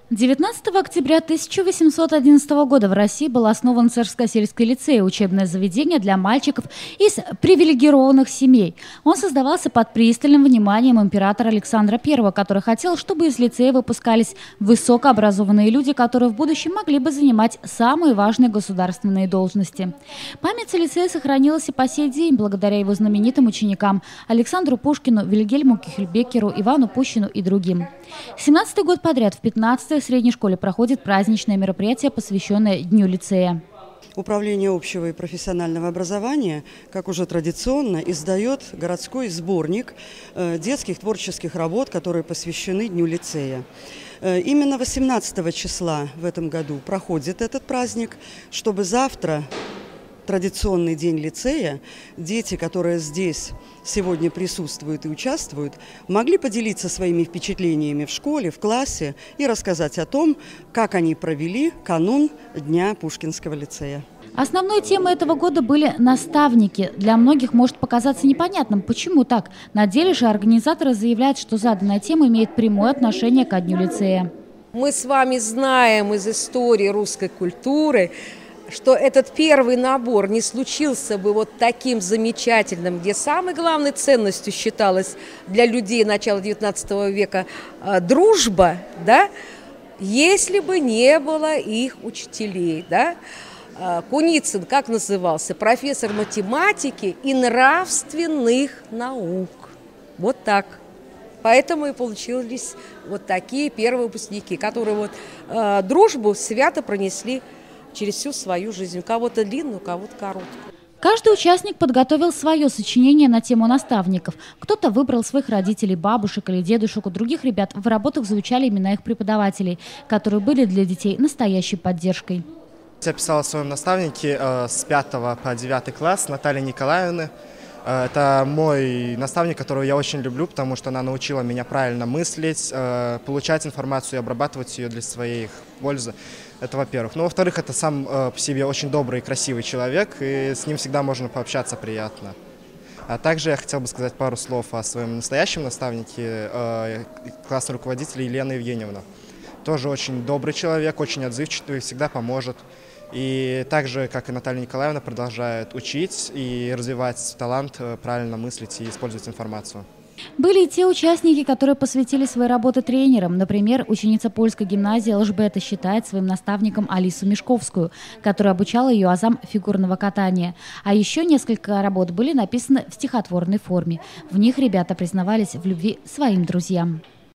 19 октября 1811 года в России был основан Царско-сельский лицей, учебное заведение для мальчиков из привилегированных семей. Он создавался под пристальным вниманием императора Александра I, который хотел, чтобы из лицея выпускались высокообразованные люди, которые в будущем могли бы занимать самые важные государственные должности. Память о лицее сохранилась и по сей день благодаря его знаменитым ученикам Александру Пушкину, Вильгельму Кюхельбекеру, Ивану Пущину и другим. 17-й год подряд в 15-й средней школе проходит праздничное мероприятие, посвященное Дню лицея. Управление общего и профессионального образования, как уже традиционно, издает городской сборник детских творческих работ, которые посвящены Дню лицея. Именно 18 числа в этом году проходит этот праздник, чтобы завтра, традиционный день лицея, дети, которые здесь сегодня присутствуют и участвуют, могли поделиться своими впечатлениями в школе, в классе и рассказать о том, как они провели канун Дня Пушкинского лицея. Основной темой этого года были наставники. Для многих может показаться непонятным, почему так. На деле же организаторы заявляют, что заданная тема имеет прямое отношение ко Дню лицея. Мы с вами знаем из истории русской культуры, что этот первый набор не случился бы вот таким замечательным, где самой главной ценностью считалась для людей начала XIX века дружба, да, если бы не было их учителей, да. Куницын, как назывался, профессор математики и нравственных наук. Вот так. Поэтому и получились вот такие первые выпускники, которые вот дружбу свято пронесли через всю свою жизнь. У кого-то длинную, у кого-то короткую. Каждый участник подготовил свое сочинение на тему наставников. Кто-то выбрал своих родителей, бабушек или дедушек. У других ребят в работах звучали имена их преподавателей, которые были для детей настоящей поддержкой. Я писал о своем наставнике с 5 по 9 класс, Натальи Николаевны. Это мой наставник, которого я очень люблю, потому что она научила меня правильно мыслить, получать информацию и обрабатывать ее для своей пользы. Это во-первых. Ну, во-вторых, это сам по себе очень добрый и красивый человек, и с ним всегда можно пообщаться приятно. А также я хотел бы сказать пару слов о своем настоящем наставнике, классной руководителе Елена Евгеньевна. Тоже очень добрый человек, очень отзывчивый, всегда поможет. И также, как и Наталья Николаевна, продолжает учить и развивать талант правильно мыслить и использовать информацию. Были и те участники, которые посвятили свои работы тренерам. Например, ученица польской гимназии Элжбета считает своим наставником Алису Мешковскую, которая обучала ее азам фигурного катания. А еще несколько работ были написаны в стихотворной форме. В них ребята признавались в любви своим друзьям.